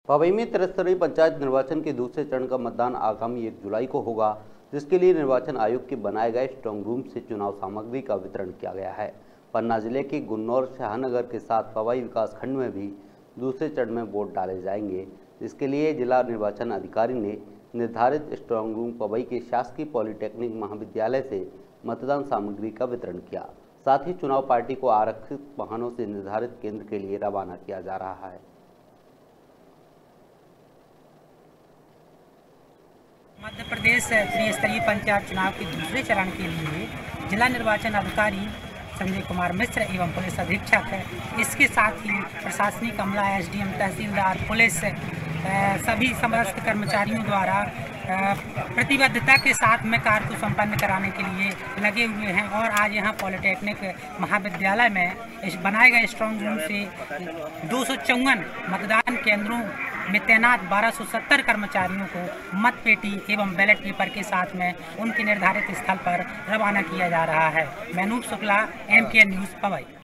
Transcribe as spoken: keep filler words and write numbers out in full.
पवई में त्रिस्तरीय पंचायत निर्वाचन के दूसरे चरण का मतदान आगामी एक जुलाई को होगा, जिसके लिए निर्वाचन आयोग के बनाए गए स्ट्रांग रूम से चुनाव सामग्री का वितरण किया गया है। पन्ना जिले के गुन्नौर शाहनगर के साथ पवई विकासखंड में भी दूसरे चरण में वोट डाले जाएंगे, जिसके लिए जिला निर्वाचन अधिकारी ने निर्धारित स्ट्रांग रूम पवई के शासकीय पॉलिटेक्निक महाविद्यालय से मतदान सामग्री का वितरण किया। साथ ही चुनाव पार्टी को आरक्षित वाहनों से निर्धारित केंद्र के लिए रवाना किया जा रहा है। मध्य प्रदेश त्रिस्तरीय पंचायत चुनाव के दूसरे चरण के लिए जिला निर्वाचन अधिकारी संजय कुमार मिश्र एवं पुलिस अधीक्षक, इसके साथ ही प्रशासनिक अमला, एसडीएम, तहसीलदार, पुलिस, सभी समस्त कर्मचारियों द्वारा प्रतिबद्धता के साथ में कार्य को संपन्न कराने के लिए लगे हुए हैं। और आज यहाँ पॉलिटेक्निक महाविद्यालय में इस बनाए गए स्ट्रांग रूम से दो सौ चौवन मतदान केंद्रों में तैनात बारह सौ सत्तर कर्मचारियों को मतपेटी एवं बैलेट पेपर के साथ में उनके निर्धारित स्थल पर रवाना किया जा रहा है। मैं Anoop Shukla, M K news Pawai.